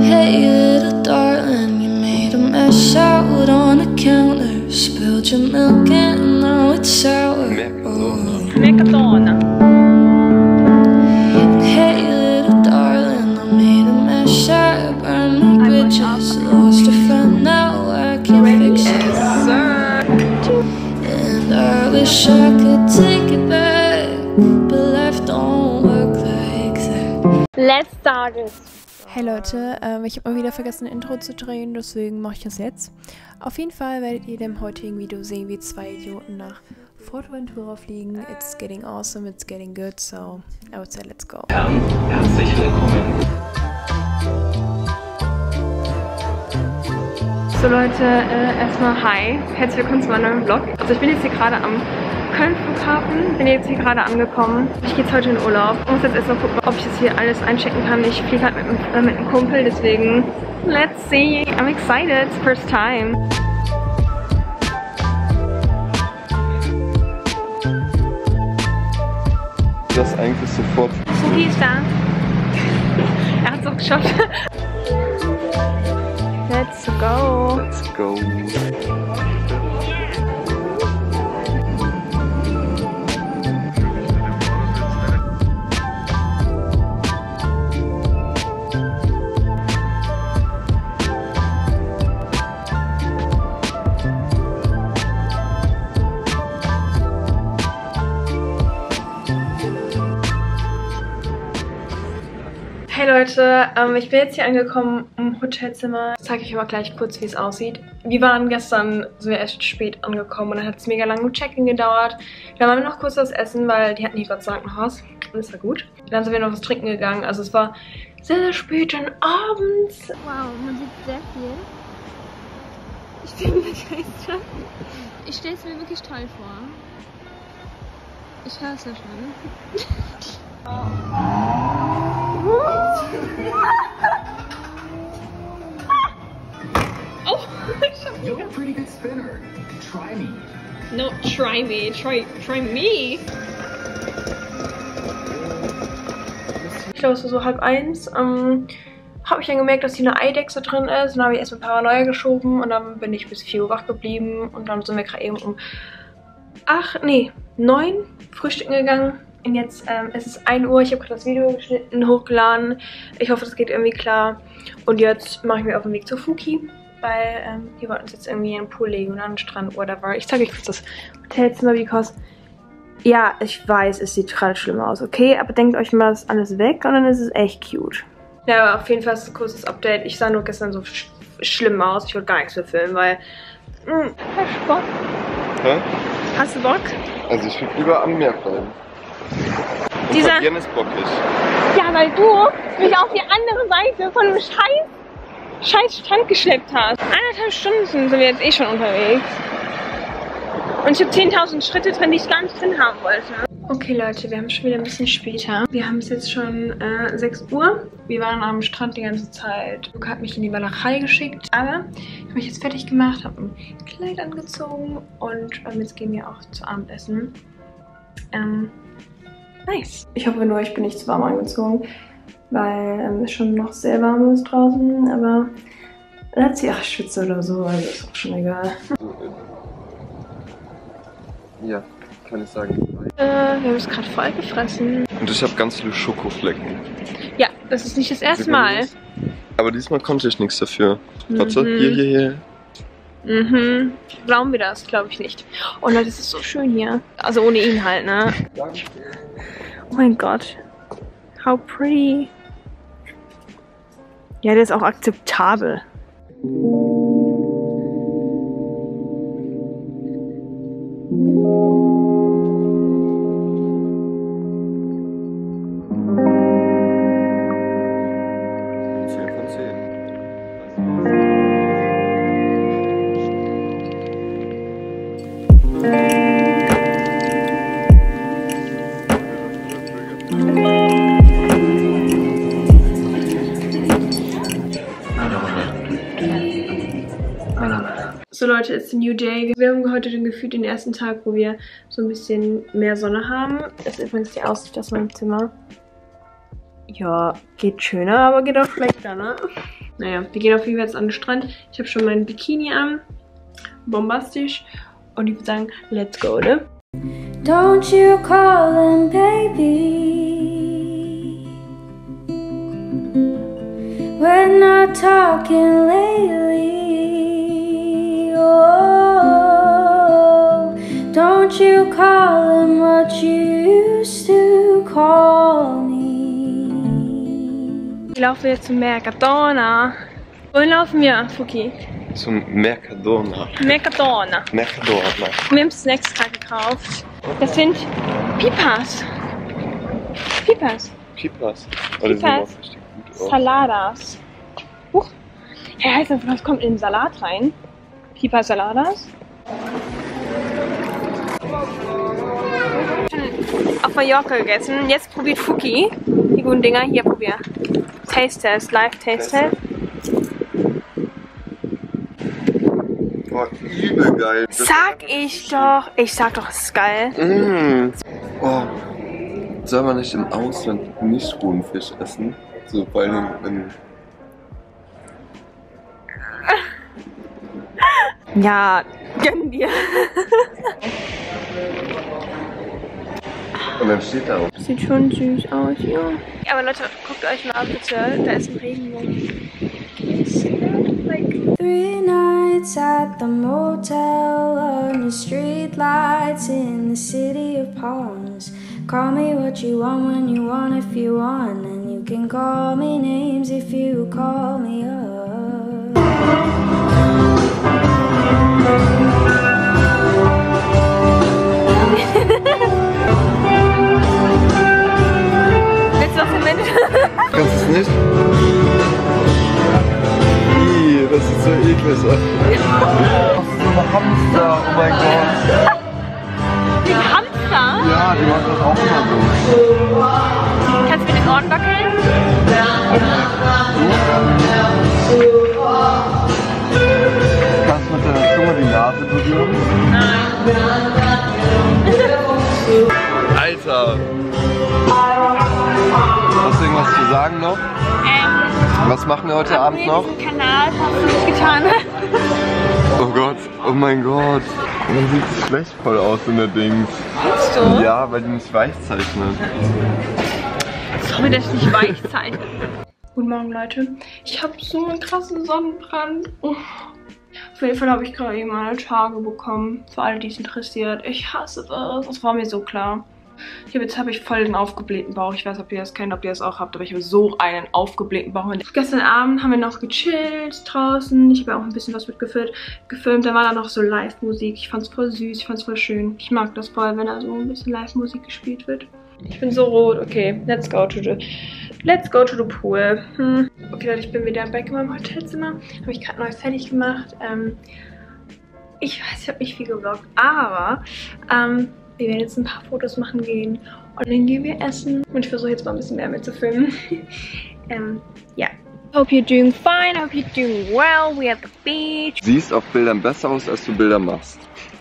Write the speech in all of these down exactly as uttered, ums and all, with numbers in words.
Hey little darling, you made a mess out on the counter. Spilled your milk and now it's sour. Mercatona. Hey little darling, I made a mess. I burned my bridges. Lost a friend, now I can't fix it. And I wish I could take it back, but life don't work like that. Let's start it. Hey Leute, ähm, ich habe mal wieder vergessen, ein Intro zu drehen, deswegen mache ich das jetzt. Auf jeden Fall werdet ihr im heutigen Video sehen, wie zwei Idioten nach Fortventura fliegen. It's getting awesome, it's getting good, so I would say let's go. Ja, herzlich willkommen. So Leute, äh, erstmal hi, herzlich willkommen zu meinem neuen Vlog. Also ich bin jetzt hier gerade am Köln-Flughafen, bin jetzt hier gerade angekommen. Ich gehe jetzt heute in Urlaub. Ich muss jetzt erstmal gucken, ob ich das hier alles einchecken kann. Ich fliege halt mit, äh, mit einem Kumpel, deswegen let's see. I'm excited, it's first time. Das eigentlich sofort. Suki ist da. Er hat es auch geschafft. Let's go. Let's go. Hey Leute, ähm, ich bin jetzt hier angekommen im Hotelzimmer. Ich zeige euch aber gleich kurz, wie es aussieht. Wir waren gestern, sind wir erst spät angekommen und dann hat es mega lange mit Check-in gedauert. Dann waren wir noch kurz was essen, weil die hatten hier Gott sei Dank ein Haus und das war gut. Dann sind wir noch was trinken gegangen, also es war sehr, sehr spät dann abends. Wow, man sieht sehr viel. Ich bin begeistert. Ich stelle es mir wirklich toll vor. Ich höre es ja schon. Oh, You're a pretty good spinner. Try me. no, try me, try, try me. Ich glaube, es war so halb eins. Ähm, habe ich dann gemerkt, dass hier eine Eidechse drin ist. Dann habe ich erst ein paar neue geschoben und dann bin ich bis vier Uhr wach geblieben. Und dann sind wir gerade eben um acht, nee, neun frühstücken gegangen. Und jetzt ähm, es ist ein Uhr, ich habe gerade das Video geschnitten, hochgeladen. Ich hoffe, das geht irgendwie klar. Und jetzt mache ich mich auf den Weg zu Fuki, weil ähm, wir wollten uns jetzt irgendwie in den Pool legen oder an den Strand, whatever. Ich zeige euch kurz das Hotelzimmer, because... Ja, ich weiß, es sieht gerade schlimm aus, okay? Aber denkt euch mal das alles weg und dann ist es echt cute. Ja, auf jeden Fall ist es ein kurzes Update. Ich sah nur gestern so sch schlimm aus. Ich wollte gar nichts mehr filmen, weil... Mh, hast du Bock? Hä? Hast du Bock? Also ich würde lieber am Meer bleiben. Und Dieser- Fabienne ist bockig. Ja, weil du mich auf die andere Seite von einem scheiß, scheiß Strand geschleppt hast. Eineinhalb Stunden sind wir jetzt eh schon unterwegs. Und ich habe zehntausend Schritte drin, die ich gar nicht drin haben wollte. Okay Leute, wir haben schon wieder ein bisschen später. Wir haben es jetzt schon äh, sechs Uhr. Wir waren am Strand die ganze Zeit. Luca hat mich in die Walachei geschickt. Aber ich habe mich jetzt fertig gemacht, habe ein Kleid angezogen und ähm, jetzt gehen wir auch zu Abendessen. Ähm, nice. Ich hoffe nur, ich bin nicht zu warm angezogen, weil ähm, es schon noch sehr warm ist draußen. Aber dann hat sie auch schwitze oder so, also ist auch schon egal. Ja, kann ich sagen. Äh, wir haben es gerade voll gefressen. Und ich habe ganz viele Schokoflecken. Ja, das ist nicht das erste Mal. Aber diesmal konnte ich nichts dafür. Mhm. Warte, hier, hier, hier. Mhm. Glauben wir das? Glaube ich nicht. Oh Leute, es ist so schön hier. Also ohne ihn halt, ne? Oh mein Gott. How pretty. Ja, der ist auch akzeptabel. zehn von zehn. So Leute, it's a new day. Wir haben heute den gefühlt den ersten Tag, wo wir so ein bisschen mehr Sonne haben. Das ist übrigens die Aussicht aus meinem Zimmer. Ja, geht schöner, aber geht auch schlechter, ne? Naja, wir gehen auf jeden Fall jetzt an den Strand. Ich habe schon meinen Bikini an. Bombastisch. Und ich würde sagen, let's go, ne? Don't you call him baby. We're not talking lately. Oh, don't you call him what you used to call me. Ich laufe jetzt zum Mercadona. Wohin laufen wir, Fuki? Zum Mercadona. Mercadona. Mercadona. Wir haben Snacks gerade gekauft. Das sind Pipas. Pipas. Pipas. Oh, die sehen auch richtig gut aus. Saladas. Huch. Hey, heißt das, was kommt in den Salat rein? Pipas Saladas. Auf Mallorca gegessen. Jetzt probiert Fuki die guten Dinger. Hier, probier. Taste Test, Live Taste Test. Boah, übel geil. Das Sag ich doch. Ich sag doch, es ist geil. Mmh. Oh. Soll man nicht im Ausland nicht rohen Fisch essen? So, vor allem, wenn... Ja, gönn dir. Und dann steht da auch. Sieht schon süß aus, ja. Aber Leute, guckt euch mal bitte. Da ist ein Regenbogen. Like Three nights at the motel under street lights in the city of palms. Call me what you want when you want if you want, and you can call me names if you call me up. Willst du was im Wind? Kannst du es nicht? Ih, das sieht so eklig aus. So eine Hamster, oh mein Gott. Die Hamster? Ja, die macht das auch immer so. Kannst du mit den Ohren wackeln? Kannst du mit deiner Zunge die Nase berühren? Nein. Alter! Hast du irgendwas zu sagen noch? Ähm, Was machen wir heute Abend noch? diesen Kanal, was du nicht getan hast. Oh Gott, oh mein Gott. Man sieht es schlecht voll aus in der Dings. Siehst du? Ja, weil die nicht weich zeichnet. Sorry, dass ich nicht weich zeichne. Guten Morgen, Leute. Ich habe so einen krassen Sonnenbrand. Oh. Auf jeden Fall habe ich gerade eben meine Tage bekommen. Für alle, die es interessiert. Ich hasse das. Das war mir so klar. Ich hab, jetzt habe ich voll den aufgeblähten Bauch. Ich weiß, ob ihr das kennt, ob ihr das auch habt, aber ich habe so einen aufgeblähten Bauch. Und gestern Abend haben wir noch gechillt draußen. Ich habe ja auch ein bisschen was mitgefilmt. Gefilmt. Da war dann noch so Live-Musik. Ich fand es voll süß, ich fand es voll schön. Ich mag das voll, wenn da so ein bisschen Live-Musik gespielt wird. Ich bin so rot. Okay, let's go to the, let's go to the pool. Hm. Okay, Leute, ich bin wieder back in meinem Hotelzimmer. Habe ich gerade neu fertig gemacht. Ähm, ich weiß, ich habe nicht viel gevloggt, aber ähm, wir werden jetzt ein paar Fotos machen gehen und dann gehen wir essen. Und ich versuche jetzt mal ein bisschen mehr mitzufilmen. ähm, ja. Hope you're doing fine, hope you're doing well. We at the beach. Siehst auf Bildern besser aus, als du Bilder machst.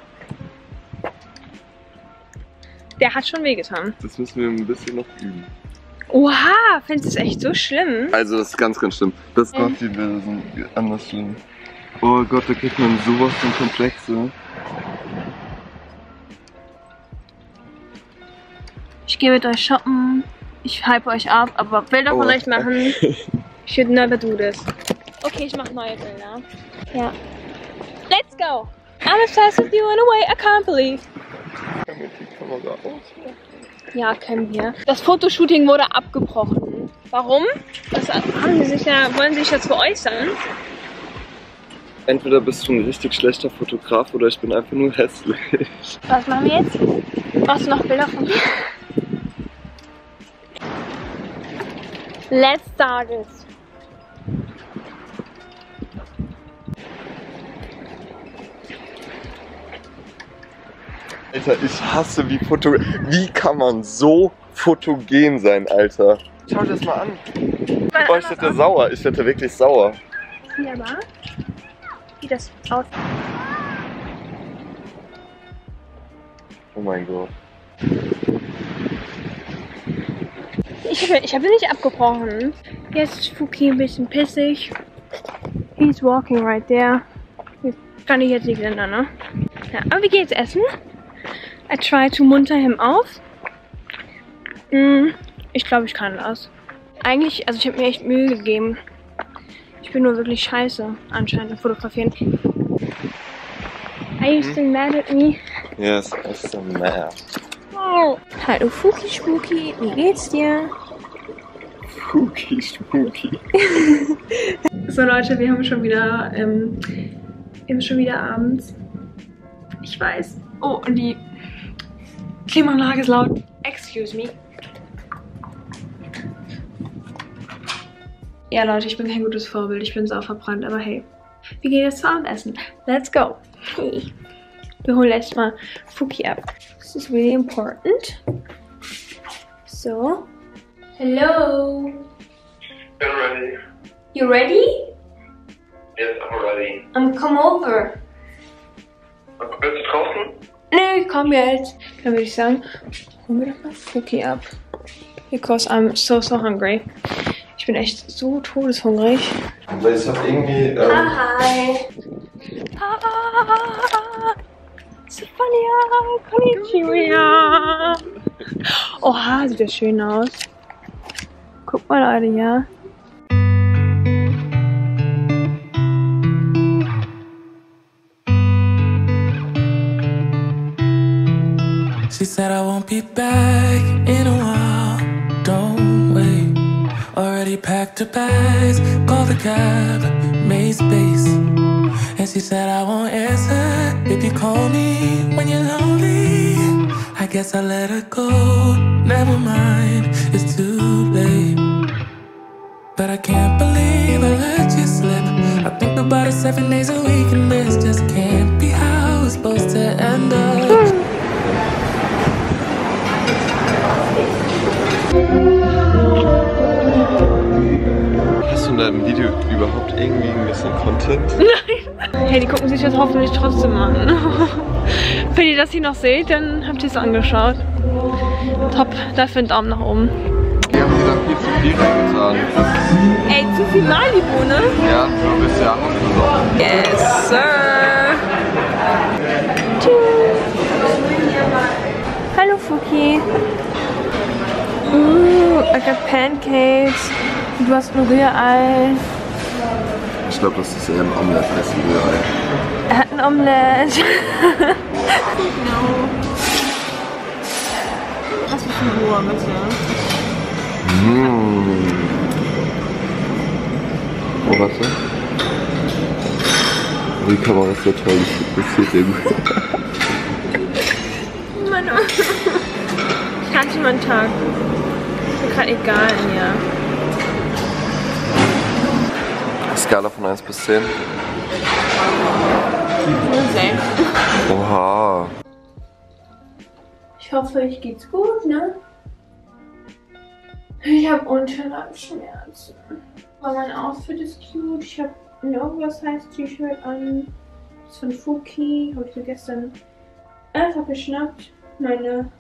Der hat schon wehgetan. Das müssen wir ein bisschen noch üben. Oha, findest du es echt so schlimm? Also das ist ganz, ganz schlimm. Das Ähm. Gott, die Bilder sind anders schlimm. Oh Gott, da kriegt man sowas von Komplexe. Ich gehe mit euch shoppen. Ich hype euch ab, aber Bilder von Oh. euch machen. Should never do this. Okay, ich mache neue Bilder. Ja. Let's go! I'm obsessed with you in a way I can't believe. Kann mir die Kamera ausmachen? Ja, können wir. Das Fotoshooting wurde abgebrochen. Warum? Das haben sie sich ja, wollen sie sich dazu äußern? Entweder bist du ein richtig schlechter Fotograf oder ich bin einfach nur hässlich. Was machen wir jetzt? Machst du noch Bilder von mir? Let's start it. Alter, ich hasse wie Foto... Wie kann man so fotogen sein, Alter? Schau dir das mal an. Oh, ich werde sauer. Ich werde wirklich sauer. Ja, aber wie das aus. Oh mein Gott. Ich habe ich hab ihn nicht abgebrochen. Jetzt ist Fuki ein bisschen pissig. He's walking right there. Das kann ich jetzt nicht ändern, ne? Ja, aber wir gehen jetzt essen. I try to munter him auf. Mm, ich glaube, ich kann das. Eigentlich, also ich habe mir echt Mühe gegeben. Ich bin nur wirklich scheiße anscheinend im Fotografieren. Are you still mad at me? Yes, I'm so mad. Oh. Hallo Fuki Spuki, wie geht's dir? Fuki Spuki. So Leute, wir haben schon wieder, ähm, wir haben schon wieder abends. Ich weiß. Oh, und die Klimaanlage ist laut. Excuse me. Ja Leute, ich bin kein gutes Vorbild, ich bin sau verbrannt, aber hey. Wir gehen jetzt zu Abendessen. Let's go. Hey. Wir holen erstmal Fuki ab. This is really important. So. Hello. I'm ready. You ready? Yes, I'm ready. Um, come over. Bist du draußen? Nee, komm jetzt. Dann würde ich sagen, holen wir doch mal Fuki ab. Because I'm so, so hungry. Ich bin echt so todeshungrig. Weil ich hab irgendwie. Ähm Hi. Ah, Sophia, konnichiwa. Oha, sieht das schön aus. Guck mal, Leute, ja. She said I won't be back in a while. Don't wait. Already packed her bags, called the cab, made space. And she said I won't answer if you call me when you're lonely. I guess I let her go. Never mind, it's too late. But I can't believe I let you slip. I think about it seven days a week, and this just can't be how it's supposed to end up. Hast du in deinem Video überhaupt irgendwie ein bisschen Content? Nein! Hey, die gucken sich das hoffentlich trotzdem an. Wenn ihr das hier noch seht, dann habt ihr es angeschaut. Top, dafür einen Daumen nach oben. Wir haben wieder viel zu viel reingetan. Ey, zu viel Malibu, ne? Ja, so ein bisschen angenommen. Yes, sir! Tschüss! Hallo, Fuki! Ooh, I got pancakes. Du hast ein Rührei. Ich glaube, das ist eher ein Omelette als ein Rührei. Er hat ein Omelette. No. Lass mich in Ruhe, bitte. Mmh. Oh, warte. Die Kamera ist so toll, das passiert irgendwie. Mann. Ich kann nicht mal einen Tag. Ist mir gerade egal in mir. Skala von eins bis zehn. sechs. Oha. Ich hoffe, euch geht's gut, ne? Ich habe Unterleibsschmerzen. Aber mein Outfit ist cute. Ich habe ein Oversize-T-Shirt an. Das ist von Fuki. Habe ich mir gestern einfach geschnappt. Meine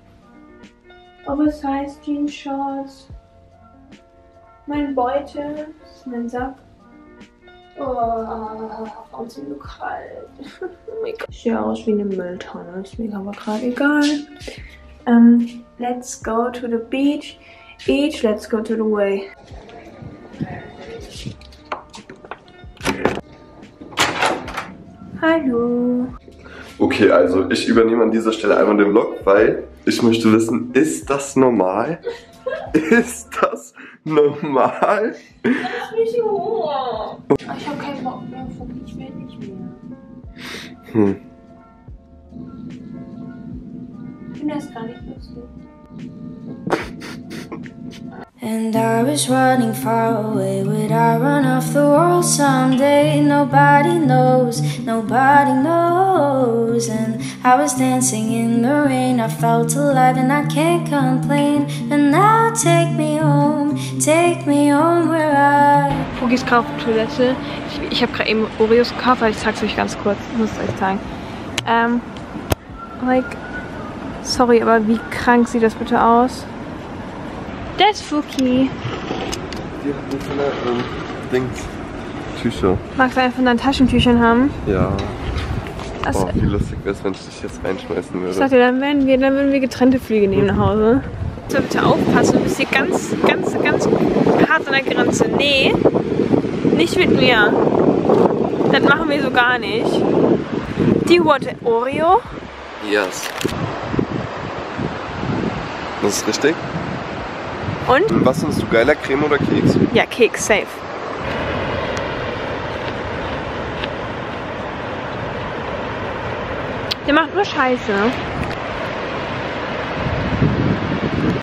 Oversize-Jeans-Shorts. Mein Beutel. Das ist mein Sack. Oh, warum ist mir so kalt? Ich sehe aus wie eine Mülltonne. Ist mir aber gerade egal. Um, let's go to the beach. Each, let's go to the way. Hallo. Okay, also ich übernehme an dieser Stelle einmal den Vlog, weil ich möchte wissen, ist das normal? Ist das normal? Lass mich in Ruhe. Ich habe keinen Bock mehr, Fuki. Ich will nicht mehr. Hm. Ich finde das gar nicht lustig. And I was running far away. Would I run off the world someday? Nobody knows, nobody knows. And I was dancing in the rain. I felt alive and I can't complain. And now take me home, take me home where I... Fugis Kauftoilette. Ich, ich habe gerade eben Oreos gekauft, aber ich zeig's euch ganz kurz. Ich muss es euch zeigen. Ähm, like, sorry, aber wie krank sieht das bitte aus? Der ist Fuki. Die hat nicht so eine ähm, Dings. Tücher. Magst du einen von deinen Taschentüchern haben? Ja. Also, Boah, wie lustig wäre es, wenn ich dich jetzt reinschmeißen würde. ich sag dir, dann, werden wir, dann würden wir getrennte Flüge nehmen nach Hause. So, bitte aufpassen, du bist hier ganz, ganz, ganz hart an der Grenze. Nee, nicht mit mir. Das machen wir so gar nicht. Do you want Oreo? Yes. Das ist richtig. Und? Was findest du geiler, Creme oder Keks? Ja, Keks, safe. Der macht nur Scheiße.